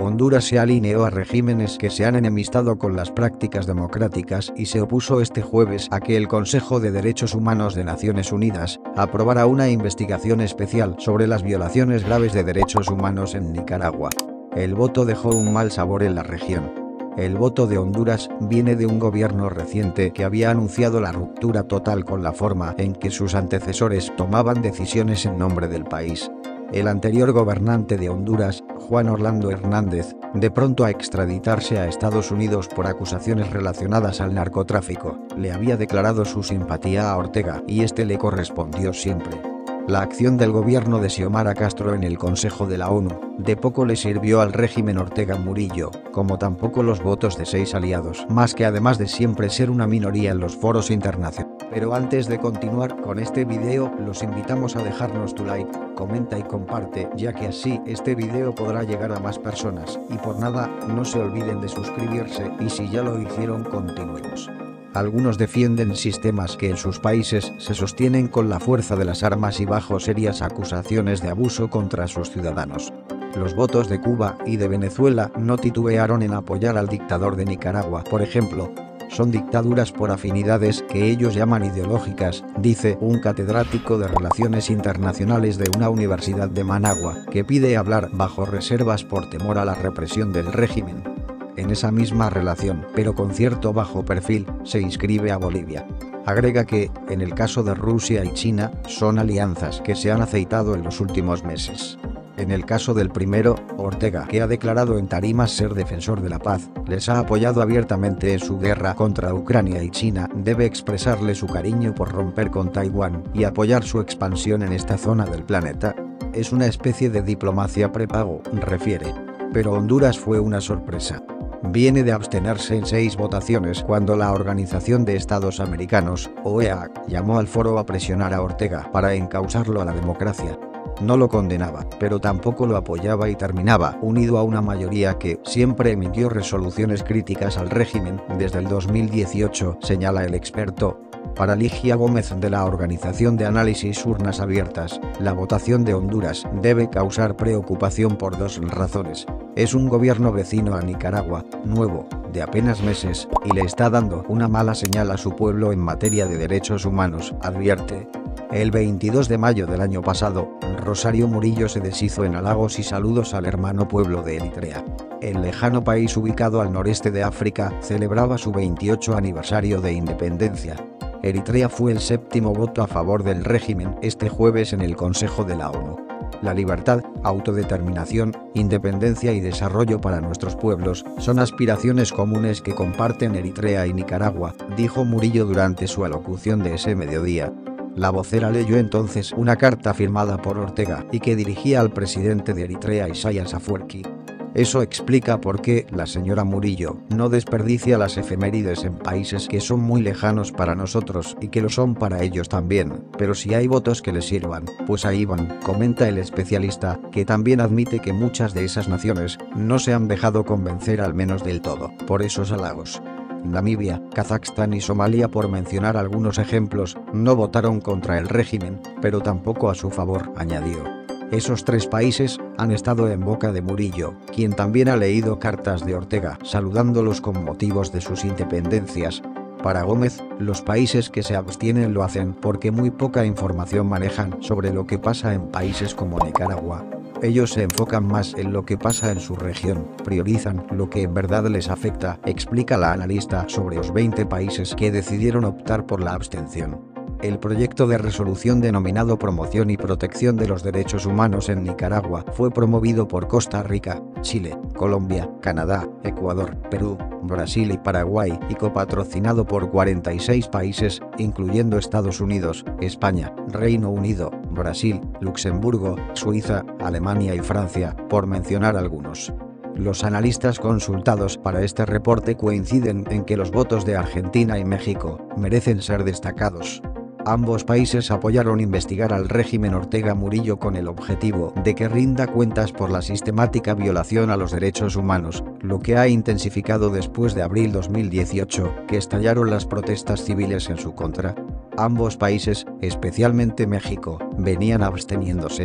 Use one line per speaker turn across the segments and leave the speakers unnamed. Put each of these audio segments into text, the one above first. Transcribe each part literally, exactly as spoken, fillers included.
Honduras se alineó a regímenes que se han enemistado con las prácticas democráticas y se opuso este jueves a que el Consejo de Derechos Humanos de Naciones Unidas aprobara una investigación especial sobre las violaciones graves de derechos humanos en Nicaragua. El voto dejó un mal sabor en la región. El voto de Honduras viene de un gobierno reciente que había anunciado la ruptura total con la forma en que sus antecesores tomaban decisiones en nombre del país. El anterior gobernante de Honduras, Juan Orlando Hernández, de pronto a extraditarse a Estados Unidos por acusaciones relacionadas al narcotráfico, le había declarado su simpatía a Ortega y este le correspondió siempre. La acción del gobierno de Xiomara Castro en el Consejo de la ONU de poco le sirvió al régimen Ortega Murillo, como tampoco los votos de seis aliados, más que además de siempre ser una minoría en los foros internacionales. Pero antes de continuar con este video, los invitamos a dejarnos tu like, comenta y comparte, ya que así este video podrá llegar a más personas, y por nada, no se olviden de suscribirse, y si ya lo hicieron, continuemos. Algunos defienden sistemas que en sus países se sostienen con la fuerza de las armas y bajo serias acusaciones de abuso contra sus ciudadanos. Los votos de Cuba y de Venezuela no titubearon en apoyar al dictador de Nicaragua, por ejemplo. Son dictaduras por afinidades que ellos llaman ideológicas, dice un catedrático de Relaciones Internacionales de una universidad de Managua, que pide hablar bajo reservas por temor a la represión del régimen. En esa misma relación, pero con cierto bajo perfil, se inscribe a Bolivia. Agrega que, en el caso de Rusia y China, son alianzas que se han aceitado en los últimos meses. En el caso del primero, Ortega, que ha declarado en tarimas ser defensor de la paz, les ha apoyado abiertamente en su guerra contra Ucrania y China, debe expresarle su cariño por romper con Taiwán y apoyar su expansión en esta zona del planeta. Es una especie de diplomacia prepago, refiere. Pero Honduras fue una sorpresa. Viene de abstenerse en seis votaciones cuando la Organización de Estados Americanos, O E A, llamó al foro a presionar a Ortega para encausarlo a la democracia. No lo condenaba, pero tampoco lo apoyaba y terminaba unido a una mayoría que siempre emitió resoluciones críticas al régimen desde el dos mil dieciocho, señala el experto. Para Ligia Gómez de la Organización de Análisis Urnas Abiertas, la votación de Honduras debe causar preocupación por dos razones. Es un gobierno vecino a Nicaragua, nuevo, de apenas meses, y le está dando una mala señal a su pueblo en materia de derechos humanos, advierte. El veintidós de mayo del año pasado, Rosario Murillo se deshizo en halagos y saludos al hermano pueblo de Eritrea. El lejano país ubicado al noreste de África celebraba su veintiocho aniversario de independencia. Eritrea fue el séptimo voto a favor del régimen este jueves en el Consejo de la ONU. La libertad, autodeterminación, independencia y desarrollo para nuestros pueblos son aspiraciones comunes que comparten Eritrea y Nicaragua, dijo Murillo durante su alocución de ese mediodía. La vocera leyó entonces una carta firmada por Ortega y que dirigía al presidente de Eritrea, Isaias Afwerki. Eso explica por qué la señora Murillo no desperdicia las efemérides en países que son muy lejanos para nosotros y que lo son para ellos también, pero si hay votos que les sirvan, pues ahí van, comenta el especialista, que también admite que muchas de esas naciones no se han dejado convencer al menos del todo por esos halagos. Namibia, Kazajstán y Somalia, por mencionar algunos ejemplos, no votaron contra el régimen, pero tampoco a su favor, añadió. Esos tres países han estado en boca de Murillo, quien también ha leído cartas de Ortega saludándolos con motivos de sus independencias. Para Gómez, los países que se abstienen lo hacen porque muy poca información manejan sobre lo que pasa en países como Nicaragua. Ellos se enfocan más en lo que pasa en su región, priorizan lo que en verdad les afecta, explica la analista sobre los veinte países que decidieron optar por la abstención. El proyecto de resolución denominado Promoción y Protección de los Derechos Humanos en Nicaragua fue promovido por Costa Rica, Chile, Colombia, Canadá, Ecuador, Perú, Brasil y Paraguay y copatrocinado por cuarenta y seis países, incluyendo Estados Unidos, España, Reino Unido, Brasil, Luxemburgo, Suiza, Alemania y Francia, por mencionar algunos. Los analistas consultados para este reporte coinciden en que los votos de Argentina y México merecen ser destacados. Ambos países apoyaron investigar al régimen Ortega Murillo con el objetivo de que rinda cuentas por la sistemática violación a los derechos humanos, lo que ha intensificado después de abril dos mil dieciocho, que estallaron las protestas civiles en su contra. Ambos países, especialmente México, venían absteniéndose.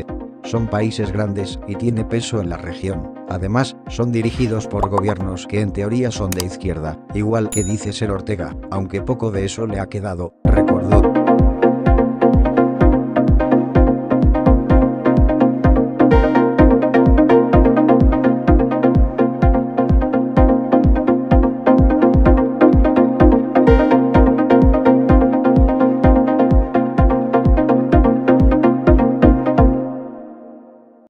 Son países grandes y tiene peso en la región. Además, son dirigidos por gobiernos que en teoría son de izquierda, igual que dice ser Ortega, aunque poco de eso le ha quedado, recordó.